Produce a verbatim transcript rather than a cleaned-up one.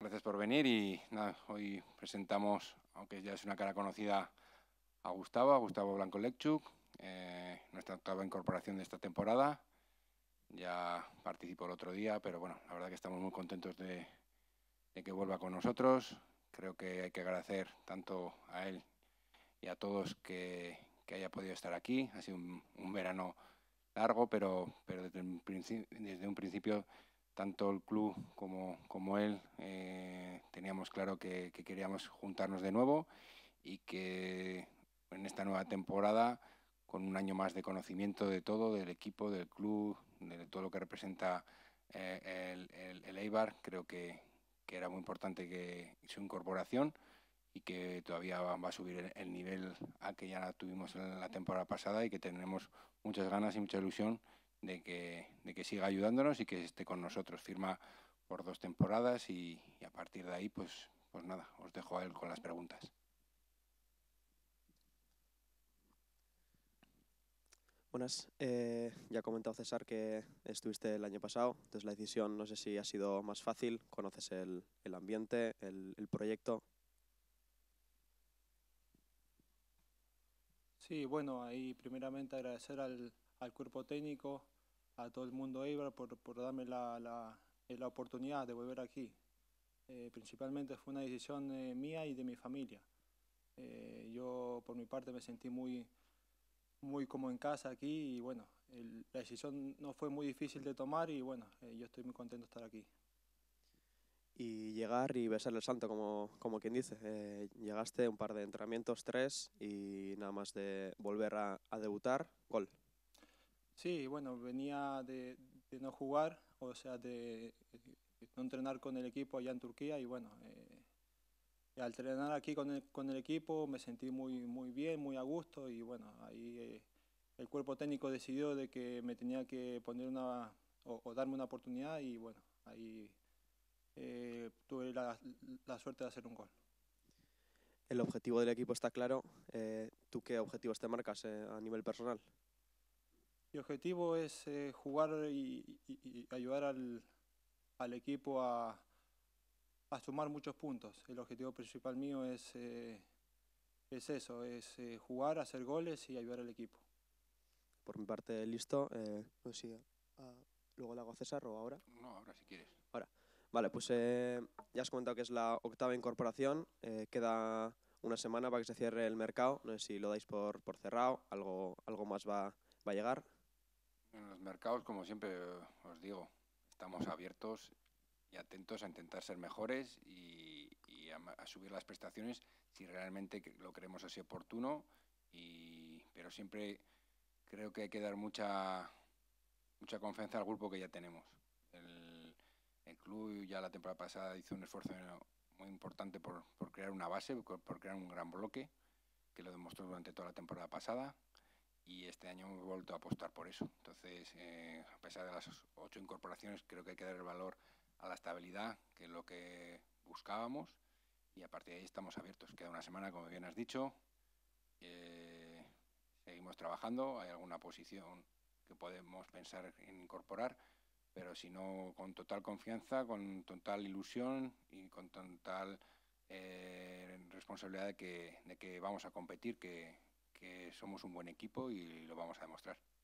gracias por venir y nada, hoy presentamos, aunque ya es una cara conocida, a Gustavo, a Gustavo Blanco Lechuk, eh, nuestra octava incorporación de esta temporada. Ya participó el otro día, pero bueno, la verdad que estamos muy contentos de, de que vuelva con nosotros. Creo que hay que agradecer tanto a él y a todos que, que haya podido estar aquí. Ha sido un, un verano largo, pero, pero desde, un desde un principio tanto el club como, como él eh, teníamos claro que, que queríamos juntarnos de nuevo y que en esta nueva temporada, con un año más de conocimiento de todo, del equipo, del club, de todo lo que representa eh, el, el, el Eibar, creo que, que era muy importante que su incorporación y que todavía va a subir el nivel a que ya tuvimos en la temporada pasada y que tenemos muchas ganas y mucha ilusión de que, de que siga ayudándonos y que esté con nosotros. Firma por dos temporadas y, y a partir de ahí, pues, pues nada, os dejo a él con las preguntas. Buenas. Eh, ya ha comentado César que estuviste el año pasado, entonces la decisión no sé si ha sido más fácil, conoces el, el ambiente, el, el proyecto. Sí, bueno, ahí primeramente agradecer al, al cuerpo técnico, a todo el mundo Eibar por, por darme la, la, la oportunidad de volver aquí. Eh, principalmente fue una decisión eh, mía y de mi familia. Eh, yo por mi parte me sentí muy, muy como en casa aquí y bueno, el, la decisión no fue muy difícil de tomar y bueno, eh, yo estoy muy contento de estar aquí. Y llegar y besar el santo, como, como quien dice. Eh, llegaste un par de entrenamientos, tres, y nada más de volver a, a debutar, gol. Sí, bueno, venía de, de no jugar, o sea, de, de no entrenar con el equipo allá en Turquía y bueno, eh, al entrenar aquí con el, con el equipo me sentí muy, muy bien, muy a gusto y bueno, ahí eh, el cuerpo técnico decidió de que me tenía que poner una, o, o darme una oportunidad y bueno, ahí eh, tuve la, la suerte de hacer un gol. El objetivo del equipo está claro. Eh, ¿tú qué objetivos te marcas eh, a nivel personal? Mi objetivo es eh, jugar y, y, y ayudar al, al equipo a, a sumar muchos puntos. El objetivo principal mío es, eh, es eso, es eh, jugar, hacer goles y ayudar al equipo. Por mi parte, listo. Eh, no sé si ah, luego le hago a César o ahora. No, ahora si quieres. Ahora. Vale, pues eh, ya has comentado que es la octava incorporación. Eh, queda una semana para que se cierre el mercado. No sé si lo dais por, por cerrado. Algo, algo más va, va a llegar. En los mercados, como siempre os digo, estamos abiertos y atentos a intentar ser mejores y, y a, a subir las prestaciones si realmente lo creemos así oportuno, y, pero siempre creo que hay que dar mucha, mucha confianza al grupo que ya tenemos. El, el club ya la temporada pasada hizo un esfuerzo muy importante por, por crear una base, por, por crear un gran bloque, que lo demostró durante toda la temporada pasada. Y este año hemos vuelto a apostar por eso. Entonces, eh, a pesar de las ocho incorporaciones, creo que hay que dar el valor a la estabilidad, que es lo que buscábamos, y a partir de ahí estamos abiertos. Queda una semana, como bien has dicho. Eh, seguimos trabajando. Hay alguna posición que podemos pensar en incorporar, pero si no, con total confianza, con total ilusión y con total eh, responsabilidad de que, de que vamos a competir, que, que somos un buen equipo y lo vamos a demostrar.